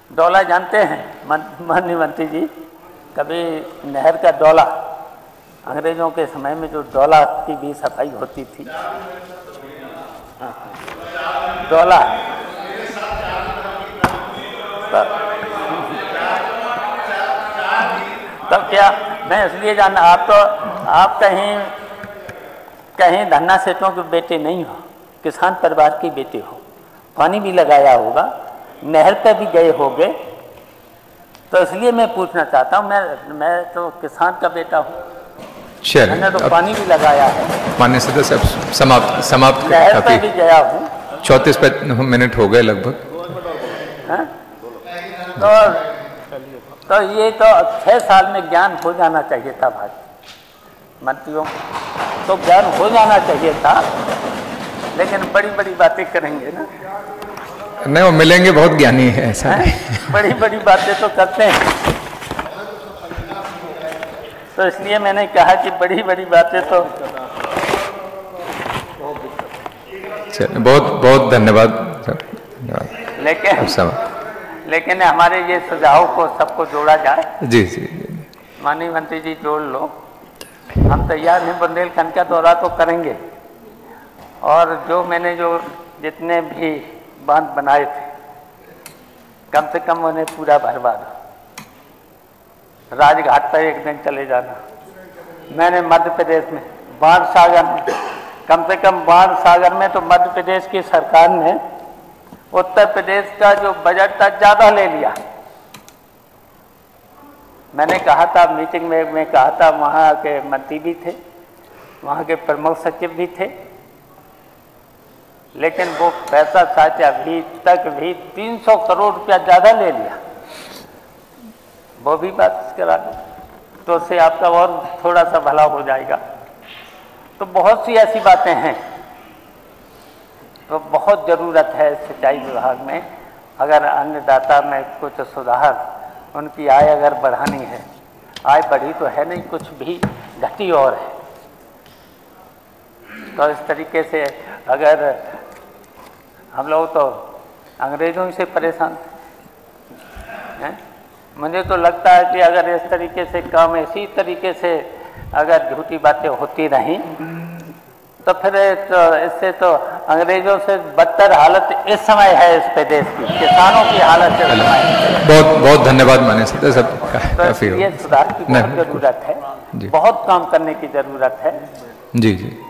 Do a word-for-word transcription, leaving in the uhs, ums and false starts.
डोला जानते हैं माननीय मंत्री जी? कभी नहर का डोला, अंग्रेजों के समय में जो डोला की भी सफाई होती थी, डोला तब तो क्या मैं इसलिए जानना, आप तो आप कहीं कहीं धन्ना सेठों के बेटे नहीं हो, किसान परिवार के बेटे हो, पानी भी लगाया होगा, नहर पे भी गए होंगे, तो इसलिए मैं पूछना चाहता हूँ। मैं मैं तो किसान का बेटा हूँ, मैंने तो पानी भी लगाया है। माननीय सदस्य समाप्त समाप्त नहर पे भी गया हूँ। चौंतीस मिनट हो गए लगभग। तो तो ये तो छह साल में ज्ञान हो जाना चाहिए था भाई मंत्रियों को, तो ज्ञान हो जाना चाहिए था, लेकिन बड़ी बड़ी बातें करेंगे ना। नहीं, वो मिलेंगे बहुत ज्ञानी है ऐसा है? बड़ी बड़ी बातें तो करते हैं, तो इसलिए मैंने कहा कि बड़ी बड़ी बातें तो। चलिए, बहुत बहुत धन्यवाद धन्यवाद। लेकिन लेकिन हमारे ये सुझाव को सबको जोड़ा जाए। जी जी माननीय मंत्री जी जोड़ लो, हम तैयार हैं, बुंदेलखंड का दौरा तो करेंगे, और जो मैंने जो जितने भी बांध बनाए थे कम से कम उन्हें पूरा भरवा दो। राजघाट पर एक दिन चले जाना। मैंने मध्य प्रदेश में बाढ़ सागर में कम से कम बाढ़ सागर में तो मध्य प्रदेश की सरकार ने उत्तर प्रदेश का जो बजट था ज्यादा ले लिया। मैंने कहा था मीटिंग में, मैं कहा था, वहाँ के मंत्री भी थे, वहाँ के प्रमुख सचिव भी थे, लेकिन वो पैसा शायद अभी तक भी तीन सौ करोड़ रुपया ज्यादा ले लिया। वो भी बात करा दो तो उससे आपका और थोड़ा सा भला हो जाएगा। तो बहुत सी ऐसी बातें हैं, तो बहुत ज़रूरत है सिंचाई विभाग में। अगर अन्नदाता में कुछ सुधार, उनकी आय अगर बढ़ानी है, आय बढ़ी तो है नहीं, कुछ भी घटी और है। तो इस तरीके से अगर हम लोग तो अंग्रेज़ों से परेशान हैं, मुझे तो लगता है कि अगर इस तरीके से काम इसी तरीके से अगर झूठी बातें होती रहीं तो फिर तो इससे तो अंग्रेजों से बदतर हालत इस समय है इस प्रदेश की, किसानों की हालत इस समय है। बहुत बहुत धन्यवाद माने सर, सब तो ये सुधार की बहुत जरूरत है, बहुत काम करने की जरूरत है। जी जी।